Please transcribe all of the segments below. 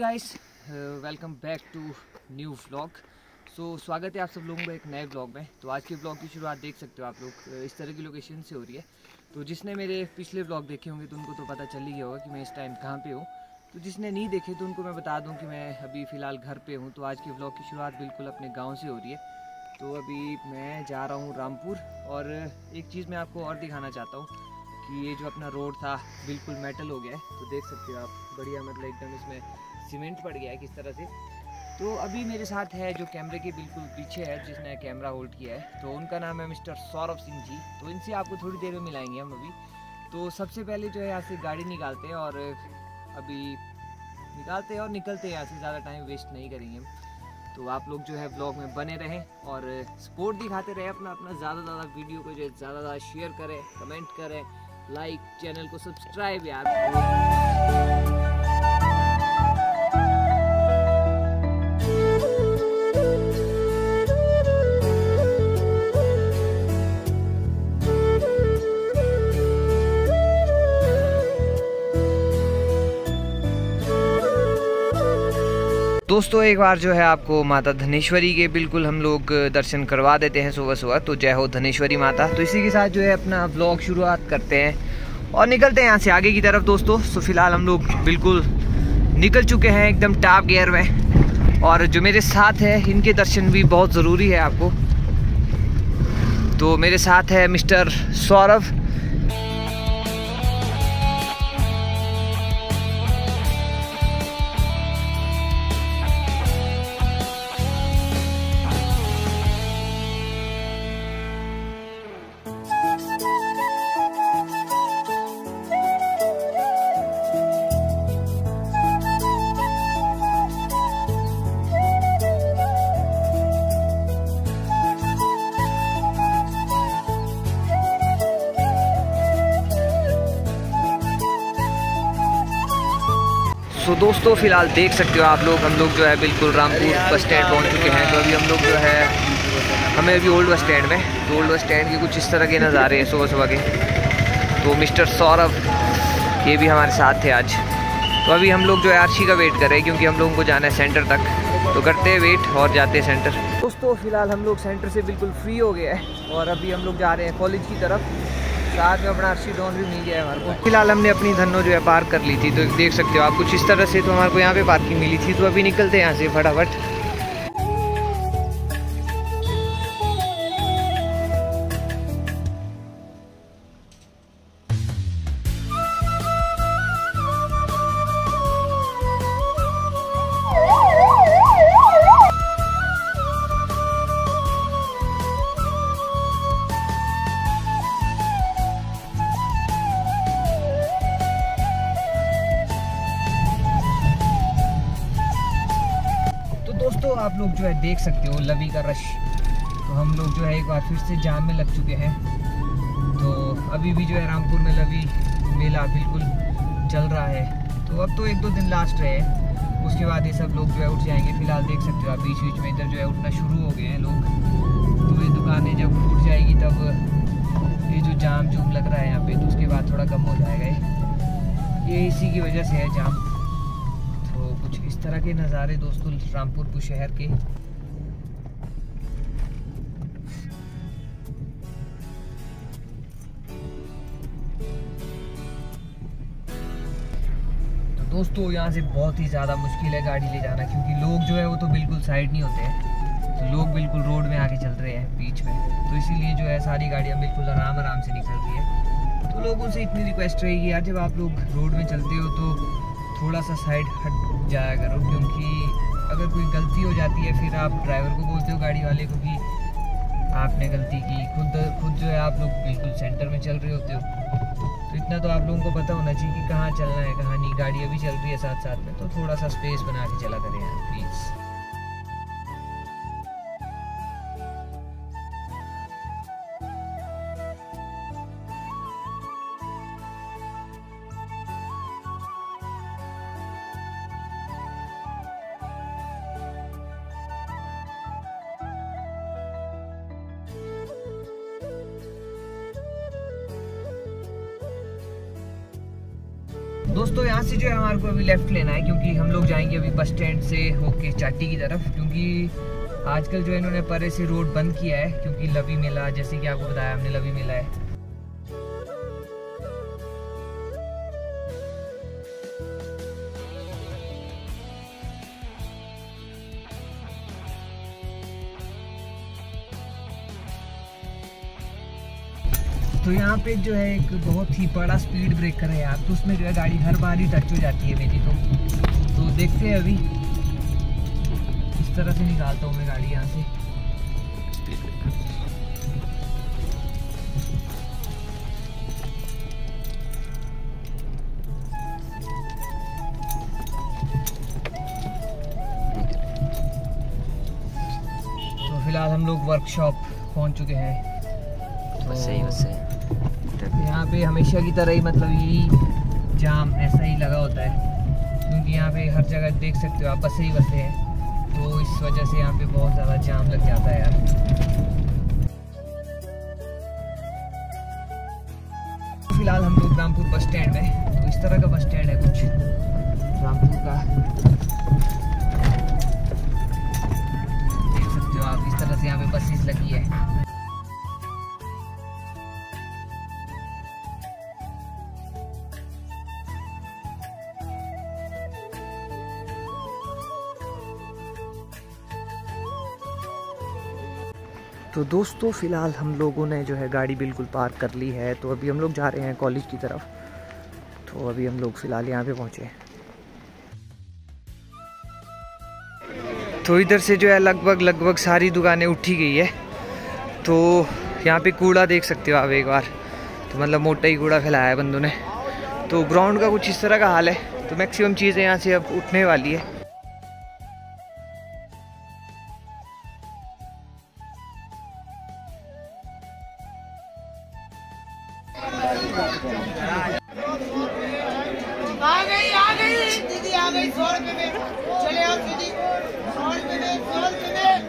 Guys, welcome back to new vlog. स्वागत है आप सब लोगों का एक नए व्लॉग में। तो आज के व्लॉग की शुरुआत देख सकते हो आप लोग इस तरह की लोकेशन से हो रही है। तो जिसने मेरे पिछले व्लॉग देखे होंगे तो उनको तो पता चल ही गया होगा कि मैं इस टाइम कहाँ पे हूँ। तो जिसने नहीं देखे तो उनको मैं बता दूँ कि मैं अभी फ़िलहाल घर पर हूँ। तो आज के व्लॉग की शुरुआत बिल्कुल अपने गाँव से हो रही है। तो अभी मैं जा रहा हूँ रामपुर। और एक चीज़ मैं आपको और दिखाना चाहता हूँ कि ये जो अपना रोड था बिल्कुल मेटल हो गया है। तो देख सकते हो आप, बढ़िया मतलब एकदम इसमें सीमेंट पड़ गया है किस तरह से। तो अभी मेरे साथ है जो कैमरे के बिल्कुल पीछे है, जिसने कैमरा होल्ड किया है। तो उनका नाम है मिस्टर सौरभ सिंह जी। तो इनसे आपको थोड़ी देर में मिलाएंगे हम अभी। तो सबसे पहले जो है यहाँ से गाड़ी निकालते हैं और अभी निकालते हैं और निकलते हैं यहाँ से। ज़्यादा टाइम वेस्ट नहीं करेंगे हम। तो आप लोग जो है ब्लॉग में बने रहें और सपोर्ट दिखाते रहें अपना ज़्यादा से ज़्यादा वीडियो को जो है ज़्यादा शेयर करें, कमेंट करें, लाइक, चैनल को सब्सक्राइब यार। दोस्तों एक बार जो है आपको माता धनेश्वरी के बिल्कुल हम लोग दर्शन करवा देते हैं सुबह सुबह। तो जय हो धनेश्वरी माता। तो इसी के साथ जो है अपना व्लॉग शुरुआत करते हैं और निकलते हैं यहाँ से आगे की तरफ दोस्तों। तो फिलहाल हम लोग बिल्कुल निकल चुके हैं एकदम टॉप गियर में। और जो मेरे साथ है इनके दर्शन भी बहुत ज़रूरी है आपको। तो मेरे साथ है मिस्टर सौरभ। तो दोस्तों फिलहाल देख सकते हो आप लोग, हम लोग जो है बिल्कुल रामपुर बस स्टैंड पहुंच चुके हैं। तो अभी हम लोग जो है हमें अभी ओल्ड बस स्टैंड में, तो ओल्ड बस स्टैंड के कुछ इस तरह के नज़ारे हैं सुबह सुबह के। तो मिस्टर सौरभ ये भी हमारे साथ थे आज। तो अभी हम लोग जो है आरसी का वेट कर रहे हैं क्योंकि हम लोगों को जाना है सेंटर तक। तो करते हैं वेट और जाते हैं सेंटर। दोस्तों फिलहाल हम लोग सेंटर से बिल्कुल फ्री हो गए हैं और अभी हम लोग जा रहे हैं कॉलेज की तरफ। साथ में अपना आरसी डॉन भी मिल गया है हमारे को। फिलहाल हमने अपनी धन्नो जो है पार्क कर ली थी। तो देख सकते हो आप कुछ इस तरह से। तो हमारे को यहाँ पे पार्किंग मिली थी। तो अभी निकलते हैं यहाँ से फटाफट। दोस्तों आप लोग जो है देख सकते हो लवी का रश। तो हम लोग जो है एक बार फिर से जाम में लग चुके हैं। तो अभी भी जो है रामपुर में लवी मेला बिल्कुल चल रहा है। तो अब तो 1-2 दिन लास्ट रहे हैं, उसके बाद ये सब लोग जो है उठ जाएंगे। फिलहाल देख सकते हो आप बीच बीच में इधर जो है उठना शुरू हो गए हैं लोग। तो ये दुकानें जब उठ जाएगी तब ये जो जाम जूम लग रहा है यहाँ पे, तो उसके बाद थोड़ा कम हो जाएगा। ये इसी की वजह से है जाम। कुछ इस तरह के नज़ारे दोस्तों रामपुर शहर के। तो दोस्तों यहाँ से बहुत ही ज़्यादा मुश्किल है गाड़ी ले जाना, क्योंकि लोग जो है वो तो बिल्कुल साइड नहीं होते हैं। तो लोग बिल्कुल रोड में आके चल रहे हैं बीच में। तो इसीलिए जो है सारी गाड़ियाँ बिल्कुल आराम आराम से निकल रही है। तो लोगों से इतनी रिक्वेस्ट रहेगी यार, जब आप लोग रोड में चलते हो तो थोड़ा सा साइड हट जाया करो, क्योंकि अगर कोई गलती हो जाती है फिर आप ड्राइवर को बोलते हो, गाड़ी वाले को, कि आपने गलती की। खुद जो है आप लोग बिल्कुल सेंटर में चल रहे होते हो। तो इतना तो आप लोगों को पता होना चाहिए कि कहाँ चलना है कहाँ नहीं। गाड़ी अभी चल रही है साथ साथ में, तो थोड़ा सा स्पेस बना के चला करें यार प्लीज़। दोस्तों यहाँ से जो है हमारे को अभी लेफ्ट लेना है, क्योंकि हम लोग जाएंगे अभी बस स्टैंड से होके चाटी की तरफ, क्योंकि आजकल जो इन्होंने परे से रोड बंद किया है, क्योंकि लवी मेला, जैसे कि आपको बताया हमने, लवी मेला है। तो यहाँ पे जो है एक बहुत ही बड़ा स्पीड ब्रेकर है यार, तो उसमें जो है गाड़ी हर बार ही टच हो जाती है मेरी। तो देखते हैं अभी इस तरह से निकालता हूँ मैं गाड़ी यहाँ से। तो फिलहाल हम लोग वर्कशॉप पहुँच चुके हैं। तो सही यहाँ पे हमेशा की तरह ही मतलब यही जाम ऐसा ही लगा होता है, क्योंकि यहाँ पे हर जगह देख सकते हो आप बसें ही बसें हैं, तो इस वजह से यहाँ पे बहुत ज़्यादा जाम लग जाता है यार। फिलहाल हम लोग रामपुर बस स्टैंड में, तो इस तरह का बस स्टैंड है कुछ रामपुर का, देख सकते हो आप। इस तरह से यहाँ पे बसेस लगी है। तो दोस्तों फ़िलहाल हम लोगों ने जो है गाड़ी बिल्कुल पार्क कर ली है, तो अभी हम लोग जा रहे हैं कॉलेज की तरफ। तो अभी हम लोग फ़िलहाल यहाँ पे पहुँचे। तो इधर से जो है लगभग सारी दुकानें उठी गई है। तो यहाँ पे कूड़ा देख सकते हो आप एक बार, तो मतलब मोटा ही कूड़ा फैलाया है बंदों ने। तो ग्राउंड का कुछ इस तरह का हाल है, तो मैक्सिमम चीज़ें यहाँ से अब उठने वाली है। आ गई दीदी आ गई 100 रुपए में। चले आओ दीदी 100 रुपए में 100 रुपए में।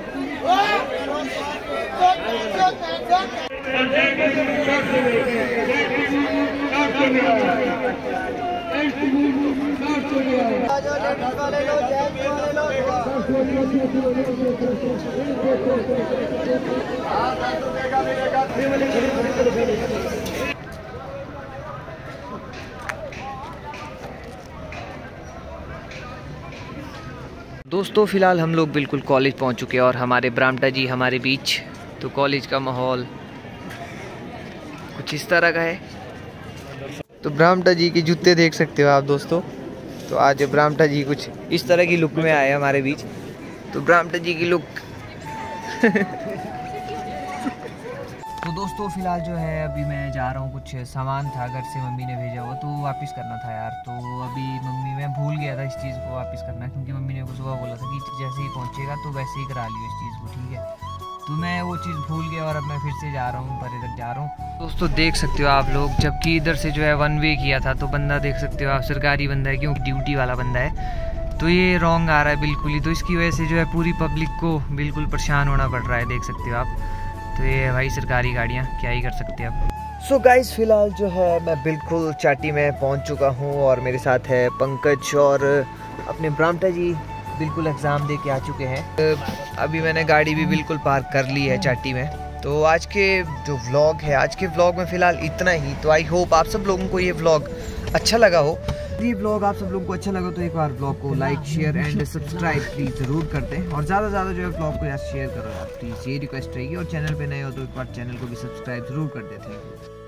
दोस्तों फ़िलहाल हम लोग बिल्कुल कॉलेज पहुंच चुके हैं और हमारे ब्राह्मटा जी हमारे बीच। तो कॉलेज का माहौल कुछ इस तरह का है। तो ब्राह्मटा जी के जूते देख सकते हो आप दोस्तों। तो आज ब्राह्मटा जी कुछ इस तरह की लुक में आए हमारे बीच। तो ब्राह्मटा जी की लुक तो दोस्तों फ़िलहाल जो है अभी मैं जा रहा हूँ, कुछ सामान था घर से मम्मी ने भेजा हुआ, तो वापस करना था यार। तो अभी मैं भूल गया था इस चीज़ को वापस करना, क्योंकि मम्मी ने सुबह बोला था कि जैसे ही पहुँचेगा तो वैसे ही करा लियो इस चीज़ को, ठीक है। तो मैं वो चीज़ भूल गया और अब मैं फिर से जा रहा हूँ, परे तक जा रहा हूँ। दोस्तों देख सकते हो आप लोग, जबकि इधर से जो है 1 वे किया था, तो बंदा देख सकते हो आप सरकारी बंदा है, क्यों ड्यूटी वाला बंदा है। तो ये रॉन्ग आ रहा है बिल्कुल ही, तो इसकी वजह से जो है पूरी पब्लिक को बिल्कुल परेशान होना पड़ रहा है, देख सकते हो आप। तो ये भाई सरकारी गाड़ियाँ, क्या ही कर सकते हैं आप। सो गाइस फ़िलहाल जो है मैं बिल्कुल चाटी में पहुंच चुका हूं और मेरे साथ है पंकज और अपने ब्राह्मटा जी बिल्कुल एग्ज़ाम दे के आ चुके हैं। अभी मैंने गाड़ी भी बिल्कुल पार्क कर ली है चाटी में। तो आज के जो व्लॉग है, आज के व्लॉग में फ़िलहाल इतना ही। तो आई होप आप सब लोगों को ये व्लॉग अच्छा लगा हो। ये व्लॉग आप सब लोगों को अच्छा लगा तो एक बार व्लॉग को like share and subscribe please ज़रूर कर दें, और ज़्यादा से ज़्यादा जो है व्लॉग को यार शेयर करो यार प्लीज़, ये रिक्वेस्ट रहेगी। और चैनल पे नए हो तो एक बार चैनल को भी सब्सक्राइब ज़रूर कर देते हैं।